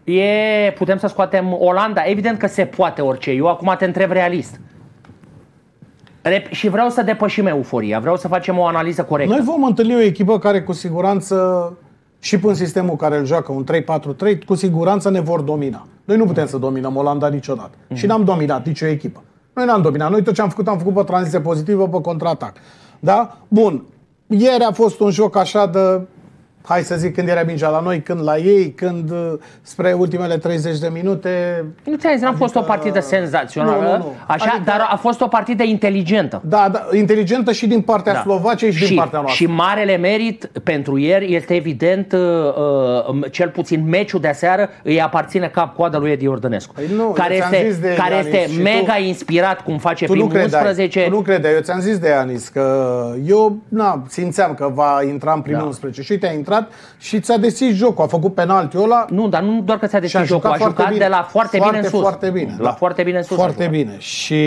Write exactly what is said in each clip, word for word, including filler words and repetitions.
E, putem să scoatem Olanda? Evident că se poate orice. Eu acum te întreb realist. Și vreau să depășim euforia. Vreau să facem o analiză corectă. Noi vom întâlni o echipă care cu siguranță, și până sistemul care îl joacă, un trei patru trei, cu siguranță ne vor domina. Noi nu putem să dominăm Olanda niciodată. Mm-hmm. Și n-am dominat nicio echipă. Noi n-am dominat. Noi tot ce am făcut, am făcut pe tranziție pozitivă, pe contraatac. Da? Bun. Ieri a fost un joc așa de... Hai să zic, când era mingea la noi, când la ei, când spre ultimele treizeci de minute... Nu ți-am zis, n-a fost o partidă senzațională, nu, nu, nu. Așa, adică... dar a fost o partidă inteligentă. Da, da, inteligentă și din partea da. Slovaciei și, și din partea noastră. Și marele merit pentru ieri este evident, uh, cel puțin meciul de aseară îi aparține cap-coadă lui Edi Iordănescu. Păi nu, care este, de care este mega tu, inspirat cum face primul unsprezece. Tu nu credeai, eu ți-am zis de Anis că eu na, simțeam că va intra în primul da. unsprezece și uite, a intrat și ți-a deschis jocul, a făcut penaltiul ăla. Nu, dar nu doar că ți-a deschis jocul, a jucat bine, de la foarte, foarte bine în sus. Foarte bine. La da. foarte bine în sus. Foarte bine. Și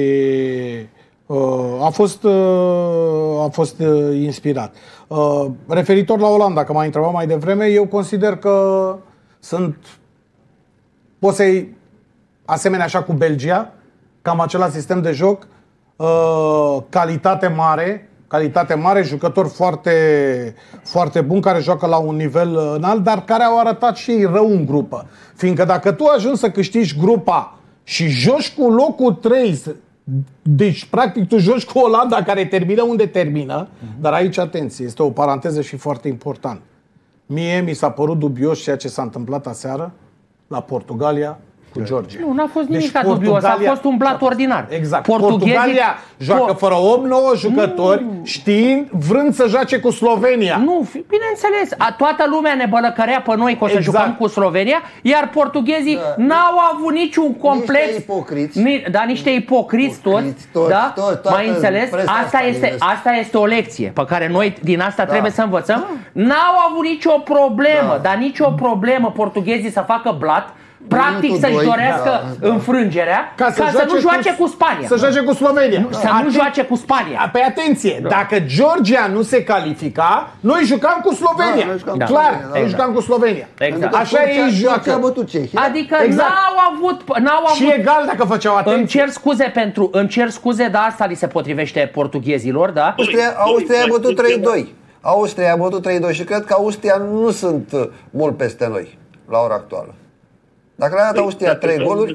uh, a fost uh, a fost uh, inspirat. Uh, referitor la Olanda, că m-a întrebat mai devreme, eu consider că sunt poți să-i asemenea așa cu Belgia, cam același sistem de joc, uh, calitate mare, calitate mare, jucători foarte, foarte buni, care joacă la un nivel înalt, dar care au arătat și ei rău în grupă. Fiindcă dacă tu ajungi să câștigi grupa și joci cu locul trei, deci practic tu joci cu Olanda care termină unde termină, uh-huh. dar aici, atenție, este o paranteză și foarte important. Mie mi s-a părut dubios ceea ce s-a întâmplat aseară la Portugalia cu Georgia. Nu, n-a fost nimic deci, dubios, a fost un blat ordinar. Exact. Portughezii... Portugalia joacă fără opt nouă jucători, nu. știind, vrând să joace cu Slovenia. Nu, bineînțeles. A, toată lumea ne bălăcărea pe noi că o să exact. jucăm cu Slovenia, iar portughezii da. n-au avut niciun complex. Niște ipocriți. Ni, da, niște ipocriți toți. Tot, da? tot, mai înțeles? Asta este, asta este o lecție pe care noi din asta da. trebuie să învățăm. Da. N-au avut nicio problemă, da. dar nicio problemă portughezii să facă blat. Practic să-și dorească da, da. înfrângerea ca, să, ca să nu joace cu, cu Spania. Să joace cu Slovenia. Nu, să Aten- nu joace cu Spania. Păi atenție, da. dacă Georgia nu se califica, noi jucam cu Slovenia. Da, jucam da. Clar, da, ei da. jucam cu Slovenia. Exact. Așa ei joacă. Adică exact. n-au avut, n-au avut... Și egal dacă făceau atenție. Îmi cer scuze pentru, îmi cer scuze, dar asta li se potrivește portughezilor, da? Austria, Austria a bătut trei doi. Austria a bătut trei doi și cred că Austria nu sunt mult peste noi la ora actuală. Dacă le-a dat Austria trei goluri...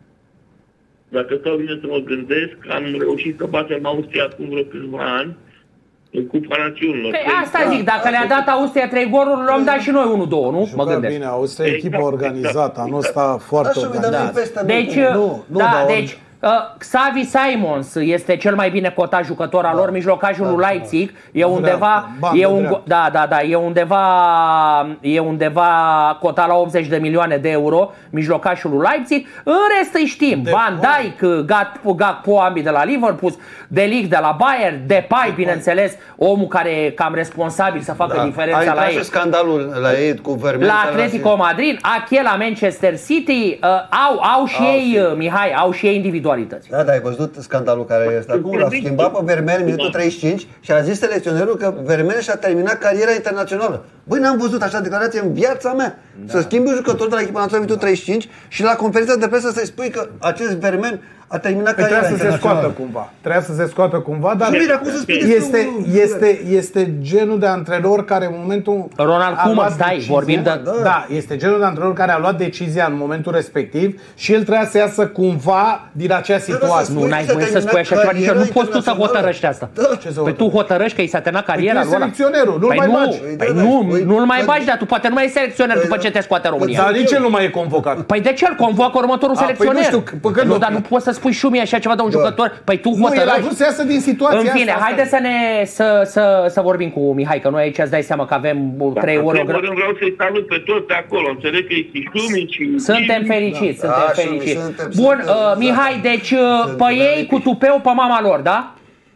Dacă stau bine să mă gândesc, am reușit să batem Austria acum vreo câțiva ani în Cupa Națiunilor. Păi asta zic, dacă le-a dat Austria trei goluri, le-am dat și noi unu doi, nu? Mă gândesc. Bine, Austria e echipă organizată, anul ăsta foarte organizată. Deci, da, deci... Uh, Xavi Simons este cel mai bine cotat jucător al da, lor, mijlocașul da, lui Leipzig e undeva e un, da, da, da, e undeva e undeva cotat la optzeci de milioane de euro, mijlocașul lui Leipzig. În rest îi știm, de Van Dijk, Gakpo, ambii de la Liverpool, De Ligt de la Bayern, Depay, de bineînțeles, omul care e cam responsabil să facă da, diferența la ei. Scandalul la ei cu Vermen, la Atletico Madrid, Ache la Manchester City, uh, au au și au ei, fi. Mihai, au și ei individual. Da, dar ai văzut scandalul care este acum? L-a schimbat pe Vermen în minutul treizeci și cinci și a zis selecționerul că Vermen și-a terminat cariera internațională. Băi, n-am văzut așa declarație în viața mea. Da. Să schimbi un jucător de la echipa națională în minutul treizeci și cinci și la conferința de presă să-i spui că acest Vermen a terminat cariera internațională. Trebuia să se scoată cumva. Trebuia să se scoată cumva, dar este, este, este, este genul de antrenor care în momentul... Ronald Koeman, stai, vorbim de... Da. da, este genul de antrenor care a luat decizia în momentul respectiv și el trebuia să iasă cumva din acea situație. Nu, n-ai voie să spui așa ceva, nici nu poți tu să hotărăști asta. Păi tu hotărăști că i s-a terminat cariera lui ăla. Selecționerul, nu-l mai bagi. Păi nu, nu-l mai bagi, dar tu poate nu mai e selecționer după ce te scoate România. Dar nici el nu mai e convocat. Păi de ce îl convoacă următorul selecționer? Nu, dar nu poți să spui și mie așa ceva de un jucător. Păi tu hotărăști. Nu, el a vrut să iasă din situația asta. În fine, haide să ne să să să vorbim cu Mihai, că noi aici îți dai seama că avem trei ore. Vreau să-i salut pe toți de acolo. Înțeleg că e și Șumici și... Suntem fericiți, suntem fericiți. Bun, Mihai, deci pe ei cu tupeu pe mama lor, da?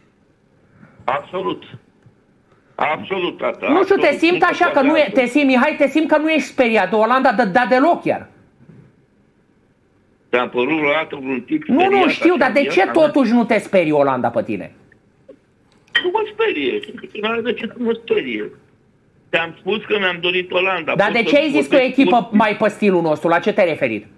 Absolut. Absolut, tata. Nu știu, te simt așa că nu e, te simt, Mihai, te simt că nu ești speriat de Olanda, dar deloc chiar. Te-am părut vreodată vreun tip speriat? Nu, nu, știu, dar de ce totuși nu te sperie Olanda pe tine? Nu mă sperie. Nu are de ce să mă sperie. Te-am spus că mi-am dorit Olanda. Dar de ce ai zis că o echipă mai pe stilul nostru? La ce te-ai referit?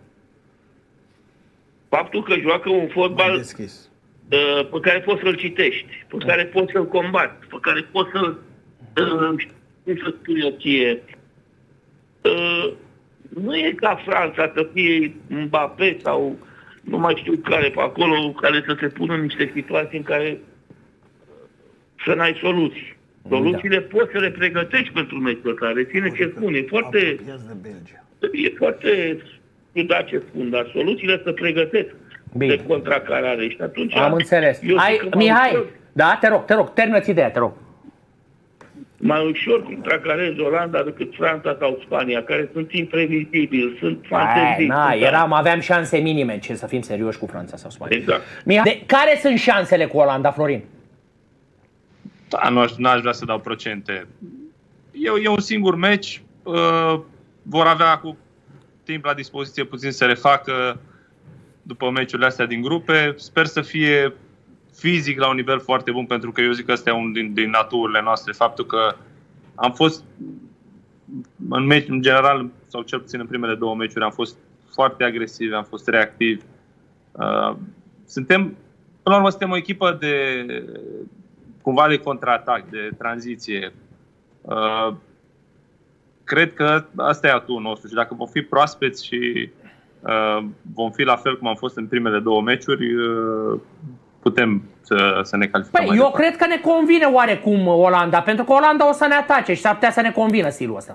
Faptul că joacă un fotbal uh, pe care poți să-l citești, pe care poți să-l combați, pe care poți să-l... Uh, cum să spun eu ție... Uh, nu e ca Franța să fie Mbappé sau nu mai știu care pe acolo, care să se pună în niște situații în care să n-ai soluții. Soluțiile da. Poți să le pregătești pentru meciul ăsta. Reține ce spun. E foarte... E foarte... ciudat ce spun, dar soluțiile să pregătesc Bine. de contracarare. Și atunci... Am înțeles. Ai, Mihai, ușor, da, te rog, te rog, termină-ți ideea, te rog. Mai ușor contracarezi Olanda decât Franța sau Spania, care sunt imprevizibili, sunt fantezii. Na, eram, aveam șanse minime, ce să fim serioși cu Franța sau Spania. Exact. Mihai, de, care sunt șansele cu Olanda, Florin? Da, nu aș, n-aș vrea să dau procente. E, e un singur meci, uh, vor avea cu timp la dispoziție puțin să refacă după meciurile astea din grupe. Sper să fie fizic la un nivel foarte bun, pentru că eu zic că ăsta e unul din, din naturile noastre. Faptul că am fost în meci, în general, sau cel puțin în primele două meciuri, am fost foarte agresivi, am fost reactivi. Uh, suntem, până la urmă, suntem o echipă de cumva de contraatac, de tranziție. Uh, Cred că asta e atul nostru și dacă vom fi proaspeți și uh, vom fi la fel cum am fost în primele două meciuri, uh, putem să, să ne calificăm. Păi, eu departe. Cred că ne convine oarecum Olanda, pentru că Olanda o să ne atace și s-ar putea să ne convină stilul ăsta.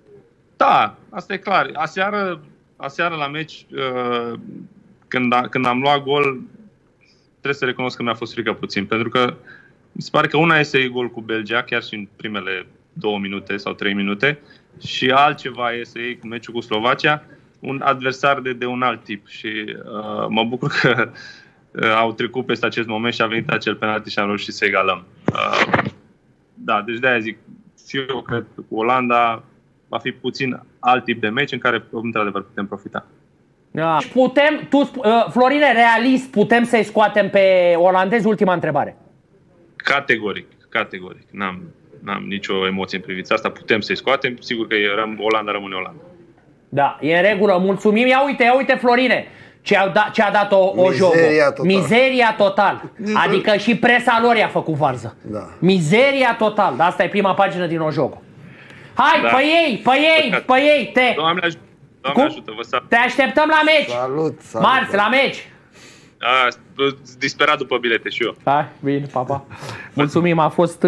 Da, asta e clar. Aseară, aseară la meci, uh, când, a, când am luat gol, trebuie să recunosc că mi-a fost frică puțin, pentru că mi se pare că una este gol cu Belgia, chiar și în primele două minute sau trei minute, și altceva e să iei meciul cu Slovacia, un adversar de, de un alt tip. Și uh, mă bucur că uh, au trecut peste acest moment și a venit acel penalti și am reușit să egalăm. Uh, da, deci de-aia zic, și eu cred că cu Olanda va fi puțin alt tip de meci în care, într-adevăr, putem profita. Da. Putem, tu, uh, Florine, realist, putem să-i scoatem pe olandezi? Ultima întrebare. Categoric, categoric. N-am... N-am nicio emoție în privința asta, putem să-i scoatem, sigur că Olanda rămâne Olanda. Da, e în regulă, mulțumim. Ia uite, ia uite, Florine, ce a, da, ce a dat o, o jocă. Total. Mizeria total. Adică și presa lor i-a făcut varză. Da. Mizeria total. Da, asta e prima pagină din o jocă. Hai, da. Pe ei, pe ei, pe ei, te... Doamne ajută, Doamne ajută, vă salut. Te așteptăm la meci. Salut, salut. Marți, la meci. A, disperat după bilete și eu. Hai, bine, papa. Mulțumim, a fost,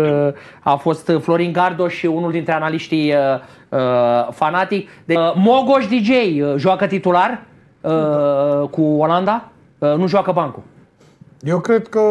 a fost Florin Gardoș, unul dintre analiștii uh, Fanatic. De, uh, Mogoș D J uh, joacă titular uh, cu Olanda, uh, nu joacă bancul. Eu cred că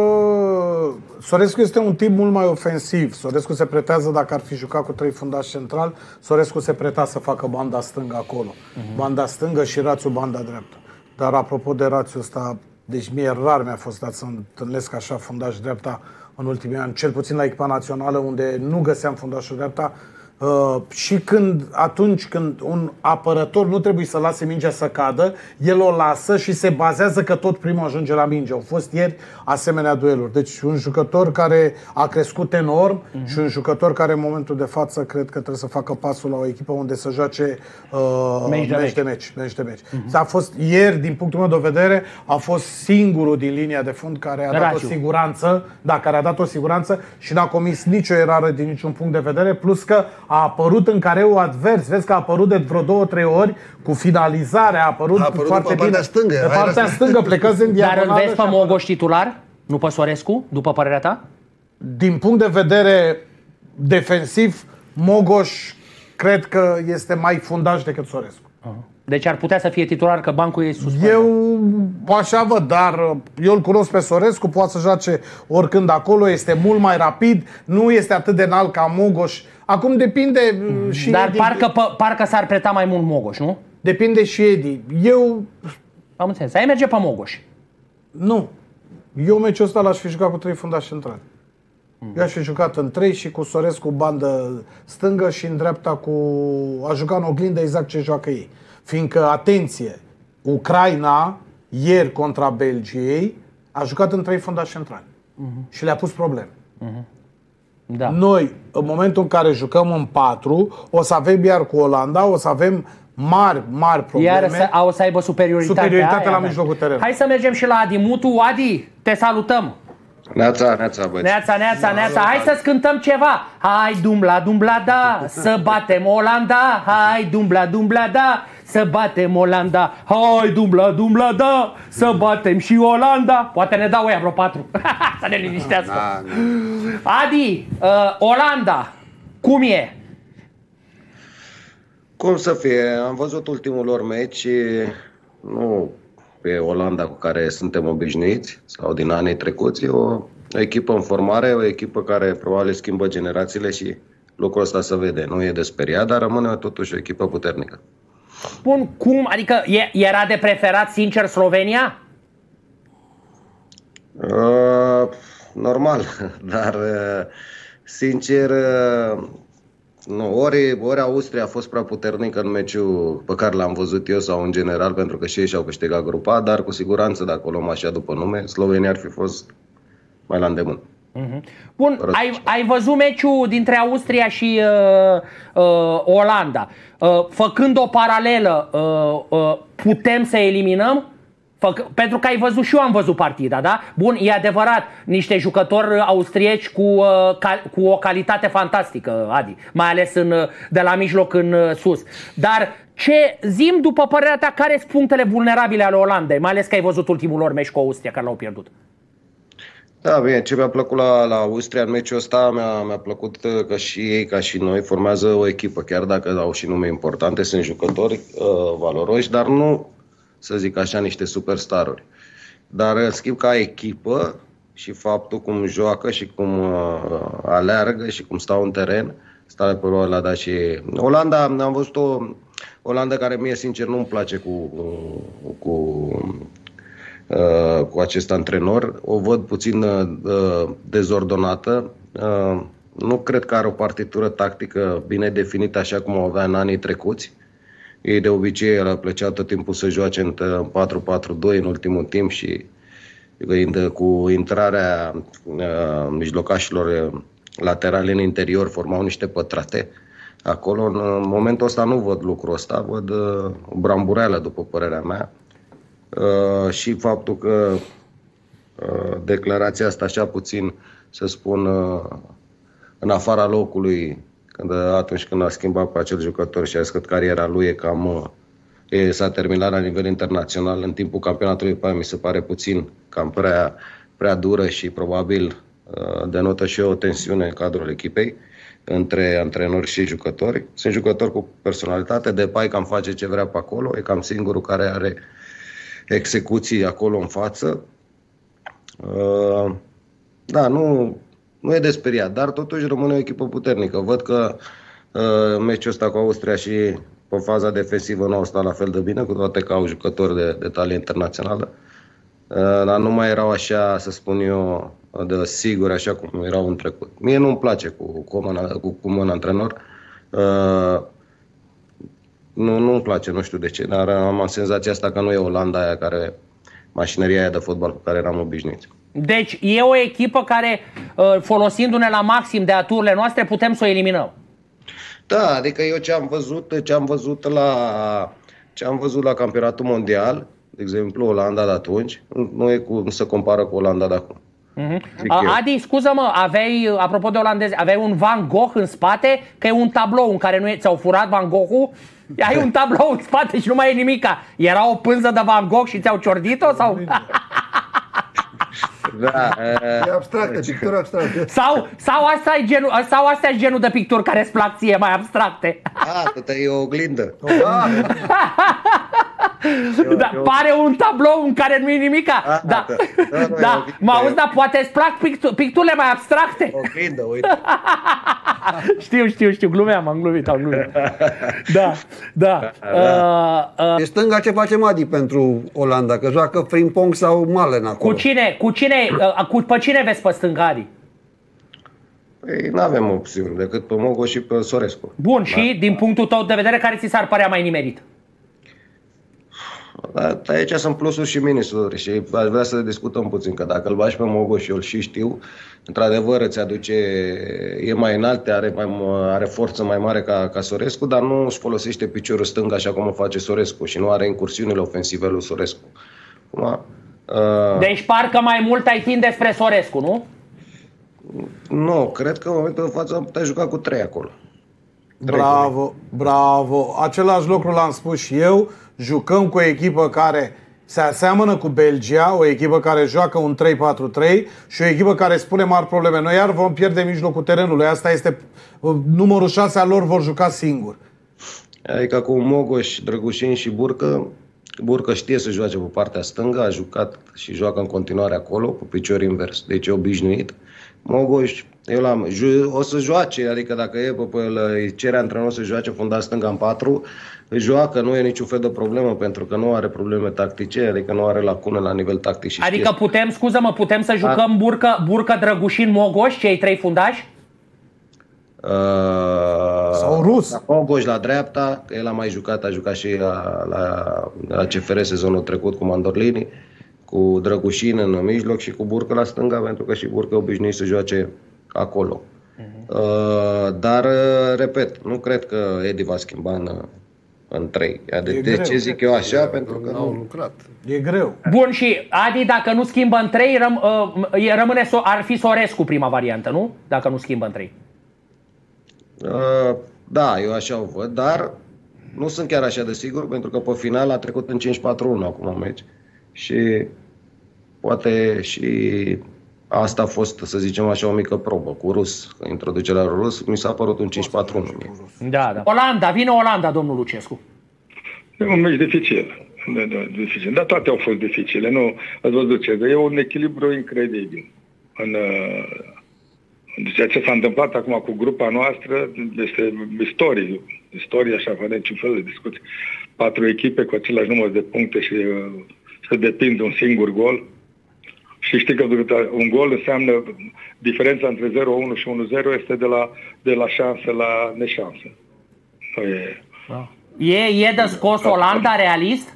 Sorescu este un tip mult mai ofensiv. Sorescu se pretează, dacă ar fi jucat cu trei fundași central, Sorescu se preta să facă banda stângă acolo. Uh-huh. Banda stângă și Rațiu banda dreaptă. Dar apropo de Rațiu ăsta, deci mie rar mi-a fost dat să întâlnesc așa fundaș dreapta în ultimii ani, cel puțin la echipa națională, unde nu găseam fundașul dreapta. Uh, și când, atunci când un apărător nu trebuie să lase mingea să cadă, el o lasă și se bazează că tot primul ajunge la minge. Au fost ieri asemenea dueluri. Deci un jucător care a crescut enorm uh-huh. și un jucător care în momentul de față cred că trebuie să facă pasul la o echipă unde să joace uh, meci de meci. De meci, meci, de meci. Uh-huh. A fost ieri, din punctul meu de vedere, a fost singurul din linia de fund care a dat Raciu. o siguranță, da, care a dat o siguranță și n-a comis nicio erare din niciun punct de vedere, plus că a apărut în careul advers. Vezi că a apărut de vreo două, trei ori cu finalizarea, a apărut, a apărut foarte bine. Partea stângă. Pe partea stângă, plecați în diagonală. Dar îl vezi pe Mogoș titular? Nu pe Sorescu, după părerea ta? Din punct de vedere defensiv, Mogoș cred că este mai fundaș decât Sorescu. Deci ar putea să fie titular, că bancul e suspens. Eu așa văd, dar eu îl cunosc pe Sorescu, poate să joace oricând acolo, este mult mai rapid, nu este atât de înalt ca Mogoș. Acum depinde mm. și Dar Edi. parcă, parcă s-ar preta mai mult Mogoș, nu? Depinde și Edi. Eu... Am înțeles. Ai merge pe Mogoș. Nu. Eu meciul ăsta l-aș fi jucat cu trei fundași centrali. Mm. Eu aș fi jucat în trei și cu Sorescu bandă stângă și în dreapta cu... A jucat în oglindă exact ce joacă ei. Fiindcă, atenție, Ucraina, ieri contra Belgiei, a jucat în trei fundași centrali. Mm-hmm. Și le-a pus probleme. Mm-hmm. Da. Noi, în momentul în care jucăm în patru, o să avem iar cu Olanda, o să avem mari, mari probleme. Iar să, o să aibă superioritatea, superioritatea la mijlocul terenului. Hai să mergem și la Adi Mutu. Adi, te salutăm! Neața, neața, băieți. Neața, neața, neața. Hai să cântăm ceva. Hai dumbla, dumbla, da, să batem Olanda. Hai dumbla, dumbla, da, să batem Olanda. Hai dumbla, dumbla, da, să batem și Olanda. Poate ne dau ăia vreo patru. Să ne liniștească. Da, da. Adi, uh, Olanda, cum e? Cum să fie? Am văzut ultimul lor meci, nu pe Olanda cu care suntem obișnuiți sau din anii trecuți. E o, o echipă în formare, o echipă care probabil schimbă generațiile și lucrul ăsta se vede. Nu e de speriat, dar rămâne totuși o echipă puternică. Bun, cum? Adică era de preferat, sincer, Slovenia? Uh, normal, dar uh, sincer... Uh, Nu, ori, ori Austria a fost prea puternică în meciul pe care l-am văzut eu sau în general, pentru că și ei și-au câștigat grupa, dar cu siguranță, dacă o luăm așa după nume, Slovenia ar fi fost mai la îndemână. Uh-huh. Bun, ai, ai văzut meciul dintre Austria și uh, uh, Olanda. Uh, făcând o paralelă, uh, uh, putem să eliminăm? Făc, pentru că ai văzut și eu am văzut partida, da? Bun, e adevărat, niște jucători austrieci cu, uh, cal, cu o calitate fantastică, Adi, mai ales în, de la mijloc în uh, sus. Dar ce zim, după părerea ta, care sunt punctele vulnerabile ale Olandei, mai ales că ai văzut ultimul lor meci cu Austria, care l-au pierdut? Da, bine, ce mi-a plăcut la, la Austria în meciul ăsta, mi-a, mi-a plăcut că și ei, ca și noi, formează o echipă, chiar dacă au și nume importante, sunt jucători uh, valoroși, dar nu, să zic așa, niște superstaruri. Dar, în schimb, ca echipă și faptul cum joacă și cum uh, aleargă și cum stau în teren, stau pe ăla, da, și Olanda, am văzut o Olanda care mie, sincer, nu-mi place cu, cu, uh, cu acest antrenor. O văd puțin uh, dezordonată. Uh, nu cred că are o partitură tactică bine definită așa cum o avea în anii trecuți. Ei de obicei el plăcea tot timpul să joace în patru patru doi în ultimul timp și cu intrarea uh, mijlocașilor laterale în interior formau niște pătrate. Acolo, în momentul ăsta, nu văd lucrul ăsta, văd uh, o brambureală, după părerea mea. Uh, și faptul că uh, declarația asta așa puțin, să spun, uh, în afara locului, când, atunci când a schimbat pe acel jucător și a zis că cariera lui e cam e, s-a terminat la nivel internațional în timpul campionatului, pe aia mi se pare puțin cam prea, prea dură și probabil uh, denotă și o tensiune în cadrul echipei între antrenori și jucători. Sunt jucători cu personalitate, Depay cam face ce vrea pe acolo, e cam singurul care are execuții acolo în față. Uh, da, nu... Nu e de speriat, dar totuși rămâne o echipă puternică. Văd că uh, meciul ăsta cu Austria și pe faza defensivă nu au stat la fel de bine, cu toate că au jucători de, de talie internațională. Uh, dar nu mai erau așa, să spun eu, de siguri, așa cum erau în trecut. Mie nu-mi place cu Coman, cu Coman antrenor. Uh, nu, nu-mi place, nu știu de ce, dar am senzația asta că nu e Olanda aia care, mașinăria aia de fotbal cu care eram obișnuiți. Deci e o echipă care, folosindu-ne la maxim de aturile noastre, putem să o eliminăm. Da, adică eu ce am văzut, ce am văzut la, ce am văzut la campionatul mondial, de exemplu Olanda de atunci, nu e cu, nu se compară cu Olanda de acum. Uh-huh. Adi, scuză-mă, aveai, apropo de olandezi, aveai un Van Gogh în spate, că e un tablou în care nu e, ți-au furat Van Gogh-ul? Ai un tablou în spate și nu mai e nimica. Era o pânză de Van Gogh și ți-au ciordit-o? Sau... Da, e abstractă, pictură abstractă. Sau, sau asta e genul, sau astea e genul de picturi care îți plac ție, mai abstracte. Ah, tot e o oglindă. Da, pare un tablou în care nu e nimica. Ah, da, da, da, da. Mă auzi, dar poate îți plac pictu- picturile mai abstracte. Oglindă, uite. Știu, știu, știu, glumeam, am glumit, am glumit. Da, da. Uh, uh. E stânga ce face Adi pentru Olanda, că joacă Frimpong sau Malen acolo. Cu cine, cu cine, uh, cu, pe cine vezi pe stânga, Adi? Păi n-avem opțiuni decât pe Mogo și pe Sorescu. Bun, și da. Din punctul tău de vedere, care ți s-ar părea mai nimerit? Dar aici sunt plusuri și minusuri și aș vrea să discutăm puțin, că dacă îl bagi pe Mogoș, eu îl și știu, într-adevăr îți aduce, e mai înalt, are, mai, are forță mai mare ca, ca Sorescu, dar nu își folosește piciorul stâng așa cum o face Sorescu și nu are incursiunile ofensive lui Sorescu. Cum, uh... Deci parcă mai mult ai tinde spre Sorescu, nu? Nu, cred că în momentul de față am putea juca cu trei acolo. Trei bravo, trei. bravo. Același lucru l-am spus și eu. Jucăm cu o echipă care se aseamănă cu Belgia, o echipă care joacă un trei patru trei și o echipă care spune mari probleme. Noi iar vom pierde mijlocul terenului. Asta este numărul șase al lor, vor juca singur. Adică cu Mogoș, Drăgușin și Burcă, Burcă știe să joace pe partea stângă, a jucat și joacă în continuare acolo, cu picior invers, deci e obișnuit. Mogoș, eu l-am, o să joace, adică dacă e pe el, îi cere antrenorul să joace fundaș stânga în patru, joacă, nu e niciun fel de problemă, pentru că nu are probleme tactice, adică nu are lacune la nivel tactic. Și adică știe. putem, scuză-mă, putem să jucăm Burcă, Burcă, Drăgușin, Mogoș, cei trei fundași? Uh, Sau Rus. Mogoș la dreapta, că el a mai jucat, a jucat și la, la, la C F R sezonul trecut cu Mandorlini, cu Drăgușin în mijloc și cu Burcă la stânga, pentru că și Burcă obișnuit să joace acolo. Uh-huh. Uh, dar, repet, nu cred că Edi va schimba în, în trei. De, de ce zic eu așa? Pentru că nu au lucrat. E greu. Bun, și Adi, dacă nu schimbă în trei, răm, uh, rămâne, ar fi Sorescu prima variantă, nu? Dacă nu schimbă în trei. Uh, da, eu așa o văd, dar nu sunt chiar așa de sigur, pentru că pe final a trecut în cinci patru unu acum meci. Și poate și asta a fost, să zicem așa, o mică probă cu Rus, introducerea Rus, mi s-a părut un cinci patru unu. Da, da. Olanda, vine Olanda, domnul Lucescu. E un meci dificil. Da, da, dificil. Dar toate au fost dificile. Nu, ați văzut ce? E un echilibru incredibil. În, în ceea ce s-a întâmplat acum cu grupa noastră, este istorie. Istorie, așa, fără niciun fel de discuție. Patru echipe cu același număr de puncte și să depinde un singur gol. Și știi că un gol înseamnă diferența între zero unu și unu zero este de la, de la șansă la neșansă. E, e, e de scos Olanda realist?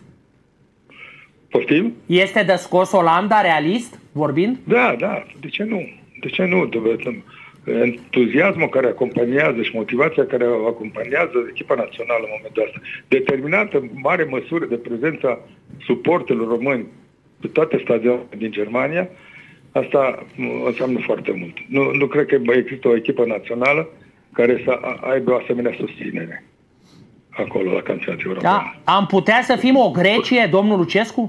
Poftim? Este de scos Olanda realist, vorbind? Da, da. De ce nu? De ce nu? Entuziasmul care acompaniază și motivația care acompaniază echipa națională în momentul ăsta, determinată în mare măsură de prezența suporterilor români pe toate stadionele din Germania, asta înseamnă foarte mult. Nu, nu cred că există o echipă națională care să aibă o asemenea susținere acolo la campionatul european. Da. Am putea să fim o Grecie, domnul Lucescu?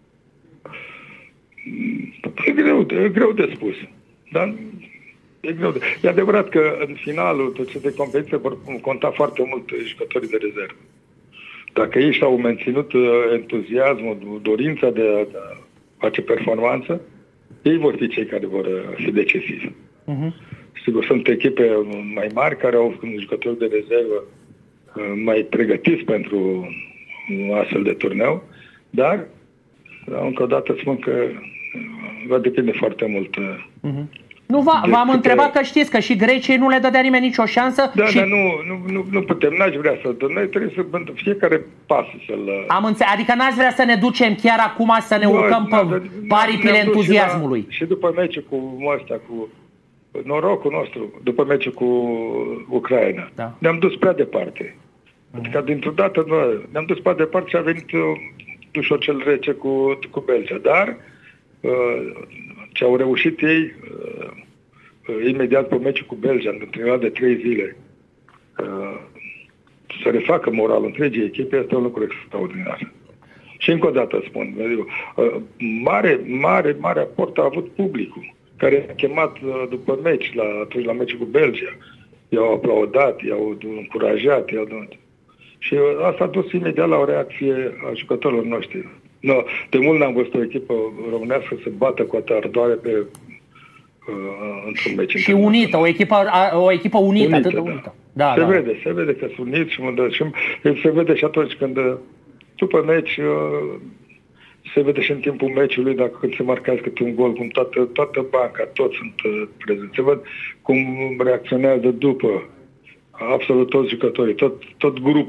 E greu, e greu de spus. Dar e greu de... E adevărat că în finalul acestei competiții vor conta foarte mult jucătorii de rezervă. Dacă ei și-au menținut entuziasmul, dorința de a face performanță, ei vor fi cei care vor fi decisivi. Uh-huh. Sigur, sunt echipe mai mari care au jucători de rezervă mai pregătiți pentru un astfel de turneu, dar încă o dată spun că va depinde foarte mult. Uh-huh. Nu, v-am întrebat că știți că și Greciei nu le dădea nimeni nicio șansă. Da, și... dar nu, nu, nu, nu putem, n-aș vrea să... Noi trebuie să fiecare pas să-l... Am înțeles, adică n-ați vrea să ne ducem chiar acum să ne urcăm no, pe paripile entuziasmului. Și, la, și după meciul cu ăsta, cu norocul nostru, după meciul cu Ucraina, da. Ne-am dus prea departe. Adică dintr-o dată noi ne-am dus prea departe și a venit ușor cel rece cu, cu Belgia. Dar uh, ce au reușit ei uh, uh, imediat pe meciul cu Belgia, în perioada de trei zile, uh, să refacă moralul întregii echipe, este un lucru extraordinar. Și încă o dată spun, uh, mare, mare, mare aport a avut publicul, care a chemat uh, după meci, la, atunci la meciul cu Belgia. I-au aplaudat, i-au încurajat, i-au dat. Și asta a dus imediat la o reacție a jucătorilor noștri. No, de mult n-am văzut o echipă românească să se bată cu atâta ardoare pe, uh, într-un meci. Și unită, o echipă, o echipă unită, unită atât de da. unită. Da, se da. vede, se vede că sunt uniți și, și se vede și atunci când, după meci, uh, se vede și în timpul meciului, dacă când se marchează câte un gol, cum toată, toată banca, toți sunt uh, prezenți. Se văd cum reacționează după absolut toți jucătorii, tot, tot grupul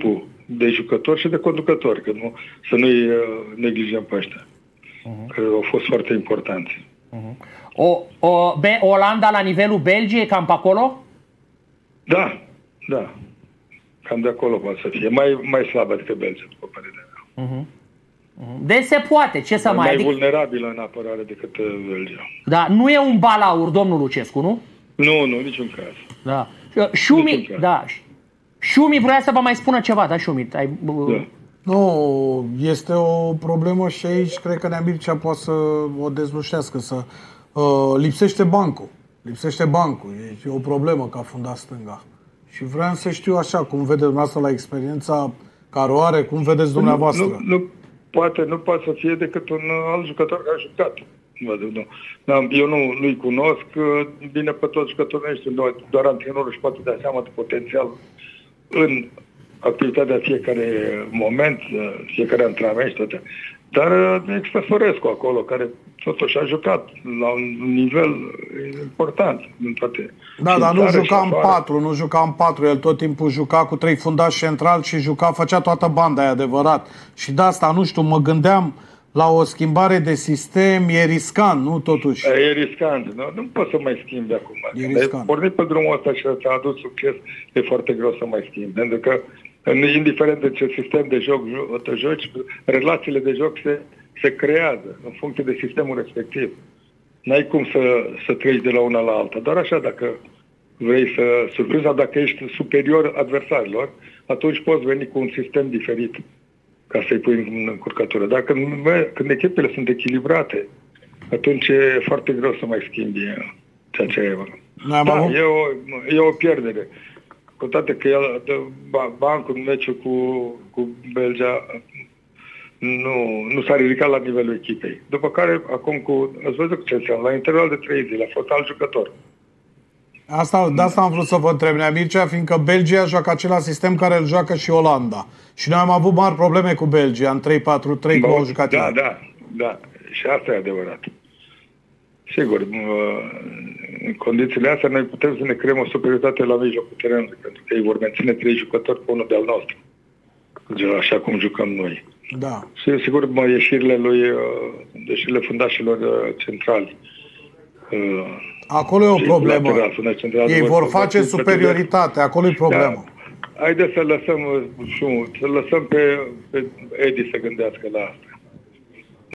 de jucători și de conducători, că nu, să nu-i neglijăm pe ăștia, uh-huh. care au fost foarte importanți. Uh-huh. O, o, Be- Olanda la nivelul Belgiei, cam pe acolo? Da, da. Cam de acolo poate să fie. Mai, mai slabă decât Belgia, după părerea mea. Uh-huh. Uh-huh. Deci se poate, ce să mai... Mai adică... vulnerabilă în apărare decât Belgia. Da, nu e un balaur, domnul Lucescu, nu? Nu, nu, niciun caz. Da. Șumi, da. Șumi vrea să vă mai spună ceva, da, Șumi? Ai... Da. Nu, este o problemă și aici cred că Nea Mircea poate să o dezlușească, să uh, lipsește bancul. Lipsește bancul, e o problemă ca fundaș stânga. Și vreau să știu așa, cum vedeți dumneavoastră la experiența care o are, cum vedeți dumneavoastră? Nu, nu, nu, poate, nu poate să fie decât un alt jucător care a jucat. Nu. Eu nu, nu-i cunosc bine pe toți jucătorii ăștia, doar antrenorul își poate da seama de potențial în activitatea fiecare moment, fiecare antrenament și toate. Dar există Florescu acolo, care totuși a jucat la un nivel important în toate. Da, dar nu juca în patru, nu juca în patru. El tot timpul juca cu trei fundași central și juca, făcea toată banda, e adevărat. Și de asta, nu știu, mă gândeam la o schimbare de sistem, e riscant, nu totuși? E riscant, nu, nu poți să mai schimbi acum. E riscant. Pornit pe drumul ăsta și ți-a adus succes, e foarte greu să mai schimbi. Pentru că, indiferent de ce sistem de joc te joci, relațiile de joc se, se creează în funcție de sistemul respectiv. N-ai cum să, să treci de la una la alta. Doar așa, dacă vrei să surprinzi, dacă ești superior adversarilor, atunci poți veni cu un sistem diferit ca să-i pui în încurcătură. Dar când, când echipele sunt echilibrate, atunci e foarte greu să mai schimbi ceea ce e. Da, e o, e o pierdere. Cu toate că el, bancul în meciul cu, cu Belgia nu, nu s-a ridicat la nivelul echipei. După care, acum cu, ați văzut ce înseamnă, la interval de trei zile a fost alt jucător. Asta, de asta am vrut să vă întreb, Nea Mircea, fiindcă Belgia joacă același sistem care îl joacă și Olanda. Și noi am avut mari probleme cu Belgia în trei patru trei, cum au jucat Da, ei. da, da. Și asta e adevărat. Sigur, în condițiile astea noi putem să ne creăm o superioritate la mijlocul terenului, pentru că ei vor menține trei jucători pe unul de-al nostru. Așa cum jucăm noi. Da. Și sigur, ieșirile lui, ieșirile fundașilor centrali. Acolo e o problemă. Ei vor face superioritate, acolo e problema. Da. Haideți să lăsăm, să lăsăm pe, pe Edi să gândească la asta.